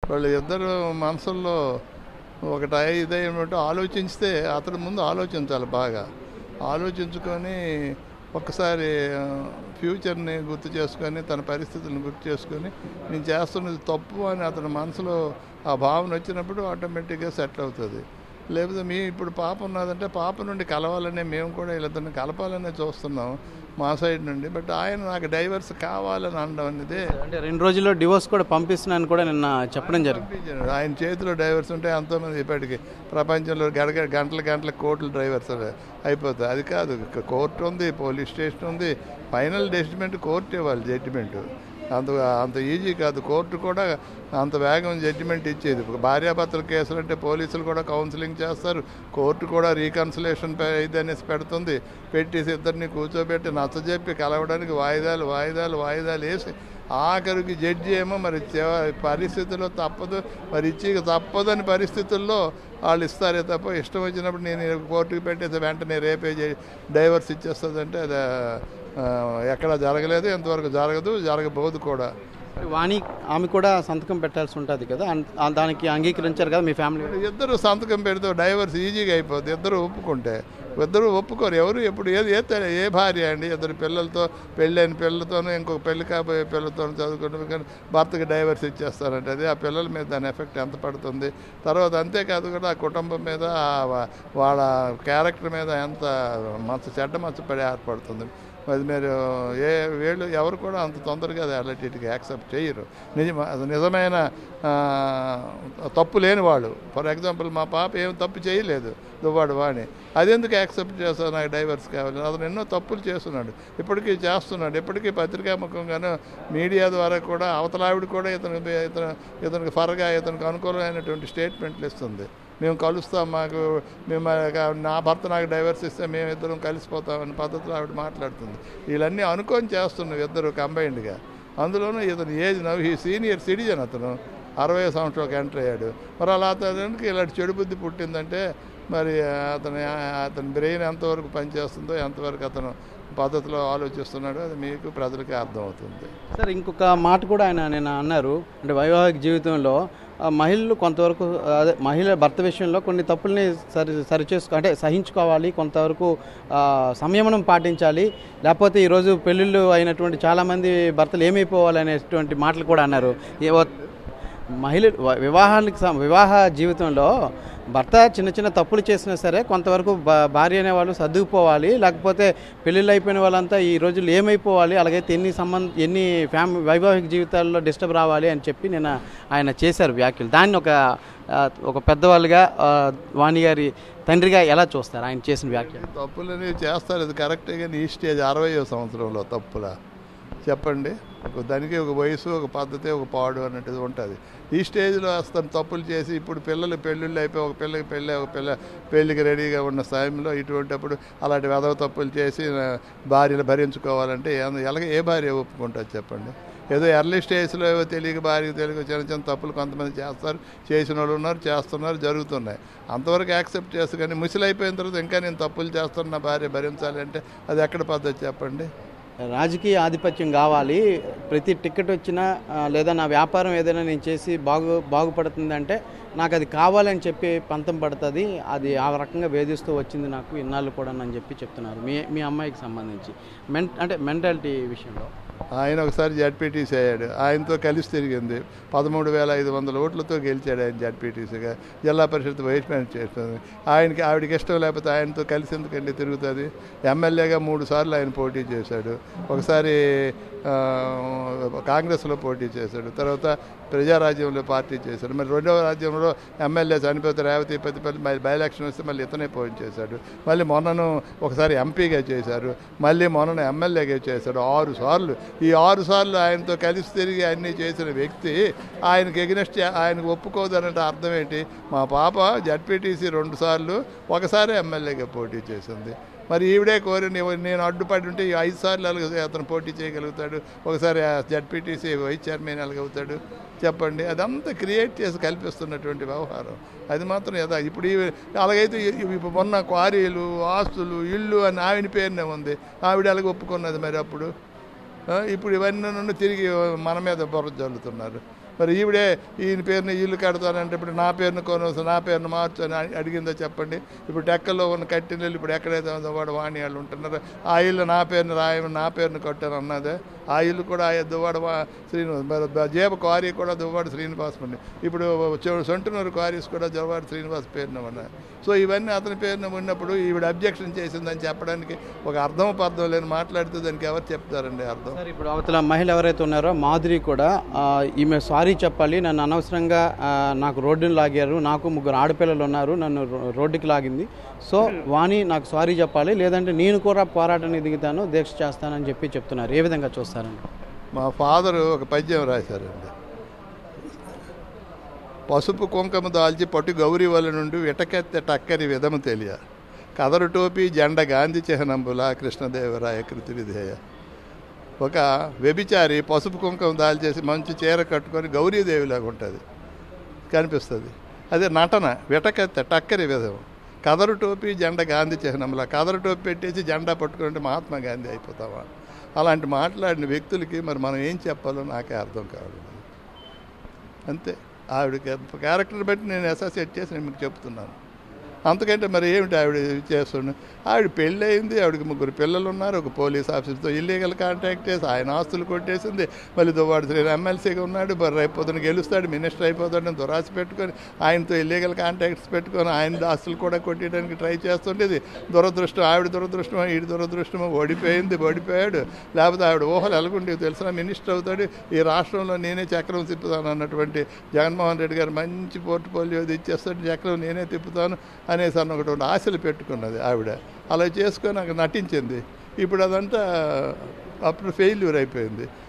వాళ్ళు ఇద్దరు మనసుల్లో ఒకటి ఇదేమిటో ఆలోచిస్తే అతని ముందు ఆలోచించాలి, బాగా ఆలోచించుకొని ఒక్కసారి ఫ్యూచర్ని గుర్తు చేసుకొని తన పరిస్థితులను గుర్తు చేసుకొని నేను చేస్తున్నది తప్పు అని అతని మనసులో ఆ భావన వచ్చినప్పుడు ఆటోమేటిక్గా సెటిల్ అవుతుంది. లేకపోతే ఇప్పుడు పాప ఉన్నదంటే పాప నుండి కలవాలనే మేము కూడా వీళ్ళిద్దరిని కలపాలనే చూస్తున్నాం మా సైడ్ నుండి. బట్ ఆయన నాకు డైవర్స్ కావాలని అనడం అనేది, అంటే 2 రోజుల్లో డివోర్స్ కూడా పంపిస్తున్నాను కూడా నిన్న చెప్పడం జరిగింది. ఆయన చేతిలో డైవర్స్ ఉంటే ఎంతోమంది ఇప్పటికి ప్రపంచంలో గంటల కోట్లు డైవర్స్ అయిపోతాయి. అది కాదు, కోర్టు ఉంది, పోలీస్ స్టేషన్ ఉంది, ఫైనల్ జడ్జిమెంట్ కోర్టు ఇవ్వాలి. జడ్జిమెంట్ అంత ఈజీ కాదు. కోర్టు కూడా అంత వేగం జడ్జిమెంట్ ఇచ్చేది. భార్యాభర్తల కేసులు అంటే పోలీసులు కూడా కౌన్సిలింగ్ చేస్తారు, కోర్టు కూడా రీకన్సిలేషన్ ఇది అనేసి పెడుతుంది. పెట్టేసి ఇద్దరిని కూర్చోబెట్టి నచ్చజెప్పి కలవడానికి వాయిదాలు వేసి ఆఖరికి జడ్జి ఏమో మరి పరిస్థితుల్లో తప్పదు, మరి తప్పదని పరిస్థితుల్లో వాళ్ళు ఇస్తారే తప్ప ఇష్టం వచ్చినప్పుడు నేను కోర్టుకి పెట్టేసి వెంటనే రేపే డైవర్స్ ఇచ్చేస్తుందంటే అది ఎక్కడ జరగలేదు, ఎంతవరకు జరగబోదు కూడా. వాణి ఆమె కూడా సంతకం పెట్టాల్సి ఉంటుంది కదా, దానికి అంగీకరించారు కదా మీ ఫ్యామిలీ? ఇద్దరు సంతకం పెడితే డైవర్స్ ఈజీగా అయిపోతుంది. ఇద్దరు ఒప్పుకోరు. ఎవరు ఎప్పుడు ఏ భార్య అండి ఇద్దరు పిల్లలతో పెళ్ళైన పిల్లలతోనూ ఇంకొక పెళ్లి కాబోయే పిల్లలతో చదువుకుంటే కానీ భర్తకి డైవర్స్ ఇచ్చేస్తారంటే అది ఆ పిల్లల మీద దాని ఎఫెక్ట్ ఎంత పడుతుంది. తర్వాత అంతేకాదు కూడా ఆ కుటుంబం మీద వాళ్ళ క్యారెక్టర్ మీద ఎంత చెడ్డ మచ్చపడి ఏర్పడుతుంది. అది మీరు వీళ్ళు ఎవరు కూడా అంత తొందరగా అది అలాంటికి యాక్సెప్ట్ చేయరు. నిజమైన తప్పు లేని వాళ్ళు. ఫర్ ఎగ్జాంపుల్ మా పాప ఏం తప్పు చేయలేదు, దువ్వాడు వాణి, అదెందుకు యాక్సెప్ట్ చేస్తాను నాకు డైవర్స్ కావాలి? అతను ఎన్నో తప్పులు చేస్తున్నాడు, ఇప్పటికీ చేస్తున్నాడు. ఇప్పటికీ పత్రికాముఖంగాను మీడియా ద్వారా కూడా అవతలావిడ కూడా ఇతనికి ఫరగా ఇతనికి అనుకూలమైనటువంటి స్టేట్మెంట్లు ఇస్తుంది. మేము కలుస్తాం, నా భర్త నాకు డైవర్స్ ఇస్తే మేమిద్దరం కలిసిపోతామని పద్ధతిలో ఆవిడ మాట్లాడుతుంది. వీళ్ళన్నీ అనుకొని చేస్తున్నాం ఇద్దరు కంబైన్డ్గా. అందులోనూ ఇతను ఏజ్ ఈ సీనియర్ సిటిజన్, అతను 60 సంవత్సరాలకు ఎంటర్ అయ్యాడు. మరి అలా అతనికి ఇలాంటి చెడు బుద్ధి పుట్టిందంటే మరి అతని బ్రెయిన్ ఎంతవరకు పనిచేస్తుందో, ఎంతవరకు అతను పద్ధతిలో ఆలోచిస్తున్నాడో అది మీకు ప్రజలకి అర్థమవుతుంది. సార్ ఇంకొక మాట కూడా ఆయన అన్నారు, అంటే వైవాహిక జీవితంలో మహిళలు కొంతవరకు మహిళ భర్త విషయంలో కొన్ని తప్పుల్ని అంటే సహించుకోవాలి, కొంతవరకు సంయమనం పాటించాలి, లేకపోతే ఈరోజు పెళ్ళిళ్ళు అయినటువంటి చాలామంది భర్తలు ఏమైపోవాలి అనేటువంటి మాటలు కూడా అన్నారు. వివాహ జీవితంలో భర్త చిన్న తప్పులు చేసినా సరే కొంతవరకు భార్య అనేవాళ్ళు సర్దుకుపోవాలి, లేకపోతే పెళ్ళిళ్ళు అయిపోయిన వాళ్ళంతా ఈ రోజుల్లో ఏమైపోవాలి, అలాగైతే ఎన్ని వైవాహిక జీవితాల్లో డిస్టర్బ్ రావాలి అని చెప్పి ఆయన చేశారు వ్యాఖ్యలు. దాన్ని ఒక పెద్దవాళ్ళుగా వాణి గారి తండ్రిగా ఎలా చూస్తారు ఆయన చేసిన వ్యాఖ్యలు? తప్పులని చేస్తారు, అది కరెక్టే. కానీ ఈ స్టేజ్ 60వ సంవత్సరంలో తప్పులా చెప్పండి? దానికి ఒక వయసు, ఒక పద్ధతి, ఒక పాడు అన్నట్టుది ఉంటుంది. ఈ స్టేజ్లో అతను తప్పులు చేసి ఇప్పుడు పెళ్ళిళ్ళు అయిపోయి ఒక పిల్లకి పెళ్ళికి రెడీగా ఉన్న సమయంలో ఇటువంటిప్పుడు అలాంటి వెధవ తప్పులు చేసి భార్యను భరించుకోవాలంటే ఏ భార్య ఒప్పుకుంటుంది చెప్పండి? ఏదో ఎర్లీ స్టేజ్లో ఏవో భార్యకు చిన్న తప్పులు కొంతమంది చేస్తారు, చేసిన వాళ్ళు ఉన్నారు, చేస్తున్నారు, జరుగుతున్నాయి. అంతవరకు యాక్సెప్ట్ చేస్తారు. కానీ ముసలి అయిపోయిన తర్వాత ఇంకా నేను తప్పులు చేస్తున్న నా భార్య భరించాలి అంటే అది ఎక్కడ పద్ధతి చెప్పండి? రాజకీయ ఆధిపత్యం కావాలి, ప్రతి టికెట్ వచ్చినా లేదా నా వ్యాపారం ఏదైనా నేను చేసి బాగుపడుతుందంటే నాకు అది కావాలని చెప్పి పంతం పడుతుంది, అది ఆ రకంగా వేధిస్తూ వచ్చింది నాకు ఇన్నాళ్ళు కూడా అని చెప్పి చెప్తున్నారు మీ అమ్మాయికి సంబంధించి. అంటే మెంటాలిటీ విషయంలో ఆయన ఒకసారి జడ్పీటీసీ అయ్యాడు, ఆయనతో కలిసి తిరిగింది. 13,500 ఓట్లతో గెలిచాడు ఆయన జడ్పీటీసీగా. జిల్లా పరిషత్ వైస్ ప్రెసిడెంట్ చేస్తుంది. ఆవిడకి ఇష్టం లేకపోతే ఆయనతో కలిసి ఎందుకండి తిరుగుతుంది? ఎమ్మెల్యేగా 3 సార్లు ఆయన పోటీ చేశాడు. ఒకసారి కాంగ్రెస్లో పోటీ చేశాడు, తర్వాత ప్రజారాజ్యంలో పార్టీ చేశాడు. మరి రెండవ రాజ్యంలో ఎమ్మెల్యే చనిపోతే రేవతి పెద్దపల్లి బై ఎలక్షన్ వస్తే మళ్ళీ ఇతనే పోటీ చేశాడు. మళ్ళీ మొన్నను ఒకసారి ఎంపీగా చేశారు, మళ్ళీ మొన్న ఎమ్మెల్యేగా చేశాడు 6 సార్లు. ఈ 6 సార్లు ఆయనతో కలిసి తిరిగి అన్నీ చేసిన వ్యక్తి ఆయనకి ఎగ్నెస్ట్ ఆయనకు ఒప్పుకోదనంటే అర్థం ఏంటి? మా పాప జడ్పీటీసీ 2 సార్లు, ఒకసారి ఎమ్మెల్యేగా పోటీ చేసింది. మరి ఈవిడే కోరి నేను అడ్డుపడి ఉంటే 5 సార్లు అతను పోటీ చేయగలుగుతాడు, ఒకసారి జడ్పీటీసీ వైస్ చైర్మన్ ఎలాగవుతాడు చెప్పండి? అదంతా క్రియేట్ చేసి కల్పిస్తున్నటువంటి వ్యవహారం అది మాత్రం ఇప్పుడు అలాగైతే ఇప్పుడు మొన్న క్వారీలు, ఆస్తులు, ఇల్లు అని ఆవిడ పేరునే ఉంది, ఆవిడ అలాగ ఒప్పుకున్నది. మరి అప్పుడు ఇప్పుడు ఇవన్నీ నుండి తిరిగి మన మీద బుర్ర జల్లుతున్నారు. మరి ఈవిడే ఈయన పేరుని ఇల్లు కడతానంటే ఇప్పుడు నా పేరును కొనవలసిన నా పేరును మార్చు అని అడిగిందో చెప్పండి. ఇప్పుడు డెక్కల్లో ఉన్న కట్టినీళ్ళు ఇప్పుడు ఎక్కడైతే ఉందో వాడు వాణి వాళ్ళు ఉంటున్నారు, ఆ ఇల్లు నా పేరుని రాయమని నా పేరుని కొట్టాను అన్నదే. ఆ ఇల్లు కూడా దువ్వాడ శ్రీనివాస్, జేబ క్వారీ కూడా దువ్వాడ శ్రీనివాస్ అండి. ఇప్పుడు సొంటునూరు క్వారీస్ కూడా దువ్వాడ శ్రీనివాస్ పేరున ఉన్నాయి. సో ఇవన్నీ అతని పేరున ఉన్నప్పుడు ఈవిడ అబ్జెక్షన్ చేసిందని చెప్పడానికి ఒక అర్థం పర్థం లేని మాట్లాడితే దానికి ఎవరు చెప్తారండి అర్థం? సార్ ఇప్పుడు అవతల మహిళ ఎవరైతే ఉన్నారో మాధురి కూడా ఈమె సారీ చెప్పాలి, నన్ను అనవసరంగా నాకు రోడ్డును లాగారు, నాకు 3 ఆడపిల్లలు ఉన్నారు, నన్ను రోడ్డుకి లాగింది, సో వాణి నాకు సారీ చెప్పాలి, లేదంటే నేను కూడా పోరాటానికి దిగుతాను, దీక్ష చేస్తానని చెప్తున్నారు. ఏ విధంగా చూస్తారండి? మా ఫాదరు ఒక పద్యం రాశారండి. పసుపు కుంకుమ దాల్చి పట్టు గౌరీ వల నుండి విటకెత్తే టక్కరి విధము తెలియ, కదరు టోపీ జెండ గాంధీ చిహ్నంబుల కృష్ణదేవరాయ కృతి విధేయ. ఒక వ్యభిచారి పసుపు కుంకుమ దాల్చేసి మంచి చీర కట్టుకొని గౌరీదేవిలాగా ఉంటుంది, కనిపిస్తుంది. అదే నటన, విటకెత్తే టక్కరి విధం, కదరు టోపీ జెండ గాంధీ చిహ్నంలా. కదరు టోపీ పెట్టేసి జెండా పట్టుకుంటే మహాత్మా గాంధీ అయిపోతావా? అలాంటి మాట్లాడిన వ్యక్తులకి మరి మనం ఏం చెప్పాలో నాకే అర్థం కాదు. అంతే, ఆవిడ క్యారెక్టర్ బట్టి నేను అసోసియేట్ చేసి నేను మీకు చెప్తున్నాను. అంతకంటే మరి ఏమిటి ఆవిడ చేస్తుండే? ఆవిడ పెళ్ళి అయింది, ఆవిడకి 3 పిల్లలు ఉన్నారు, ఒక పోలీస్ ఆఫీసర్తో ఇల్లీగల్ కాంటాక్ట్ చేసి ఆయన ఆస్తులు కొట్టేసింది. మళ్ళీ దువ్వాడ శ్రీ ఎమ్మెల్సీగా ఉన్నాడు, మరి రేపు పొద్దున గెలుస్తాడు, మినిస్టర్ అయిపోతాడని దురాశ పెట్టుకొని ఆయనతో ఇల్లీగల్ కాంటాక్ట్స్ పెట్టుకొని ఆయన ఆస్తులు కూడా కొట్టడానికి ట్రై చేస్తుండేది. దురదృష్టం, ఆవిడ దురదృష్టమో ఈడి దురదృష్టమో, ఓడిపోయాడు. లేకపోతే ఆవిడ ఊహలు ఎలాగుండేవి తెలిసిన మినిస్టర్ అవుతాడు, ఈ రాష్ట్రంలో నేనే చక్రం తిప్పుతాను అన్నటువంటి జగన్మోహన్ రెడ్డి గారు మంచి పోర్ట్ఫోలియో ఇచ్చేస్తాడు, చక్రం నేనే తిప్పుతాను అనేసి అన్నటువంటి ఆశలు పెట్టుకున్నది ఆవిడ. అలా చేసుకొని నాకు నటించింది. ఇప్పుడు అదంతా అప్పుడు ఫెయిల్యూర్ అయిపోయింది.